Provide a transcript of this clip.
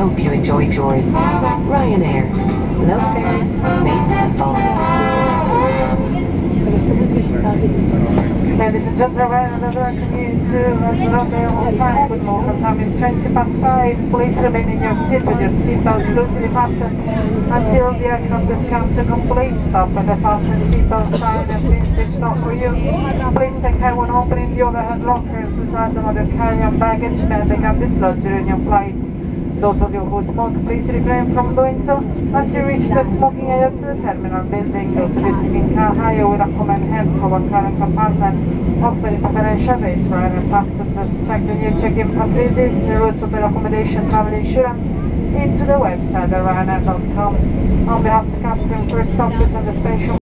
hope you enjoyed yours. Ryanair. Low fares, made simple. Ladies and gentlemen, another commute to Rotterdam on time. Good morning. Time is 5:20. Please remain in your seat with your seatbelt loosely fastened until the aircraft is come to complete stop and the fasten seatbelt sign has been switched off for you. Please take care when opening the overhead lockers beside another carry-on baggage may become dislodged during your flight. Those of you who smoke, please refrain from doing so until you reach the smoking area to the terminal building. Those visiting car hire, we recommend hands over current compartment, offering preferential rates for other passengers. Check the new check-in facilities, the routes of the accommodation, travel insurance into the website at ryanair.com. On behalf of the captain, first office and the special